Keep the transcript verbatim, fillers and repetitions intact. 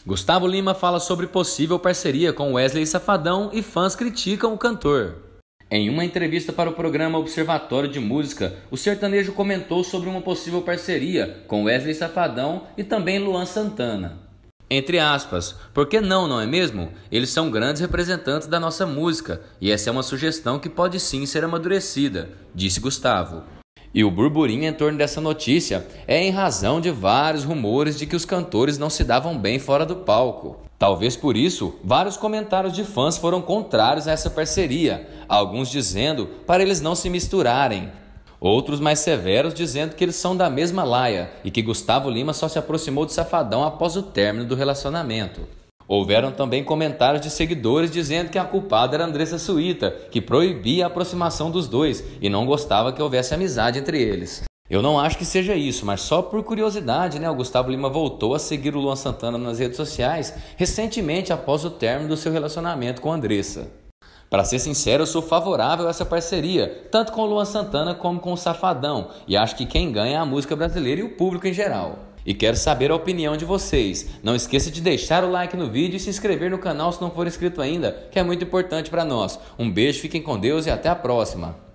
Gustavo Lima fala sobre possível parceria com Wesley Safadão e fãs criticam o cantor. Em uma entrevista para o programa Observatório de Música, o sertanejo comentou sobre uma possível parceria com Wesley Safadão e também Luan Santana. Entre aspas, por que não, não é mesmo? Eles são grandes representantes da nossa música e essa é uma sugestão que pode sim ser amadurecida, disse Gustavo. E o burburinho em torno dessa notícia é em razão de vários rumores de que os cantores não se davam bem fora do palco. Talvez por isso, vários comentários de fãs foram contrários a essa parceria, alguns dizendo para eles não se misturarem. Outros mais severos dizendo que eles são da mesma laia e que Gustavo Lima só se aproximou de Safadão após o término do relacionamento. Houveram também comentários de seguidores dizendo que a culpada era Andressa Suíta, que proibia a aproximação dos dois e não gostava que houvesse amizade entre eles. Eu não acho que seja isso, mas só por curiosidade, né? O Gustavo Lima voltou a seguir o Luan Santana nas redes sociais recentemente após o término do seu relacionamento com Andressa. Para ser sincero, eu sou favorável a essa parceria, tanto com o Luan Santana como com o Safadão, e acho que quem ganha é a música brasileira e o público em geral. E quero saber a opinião de vocês. Não esqueça de deixar o like no vídeo e se inscrever no canal se não for inscrito ainda, que é muito importante para nós. Um beijo, fiquem com Deus e até a próxima.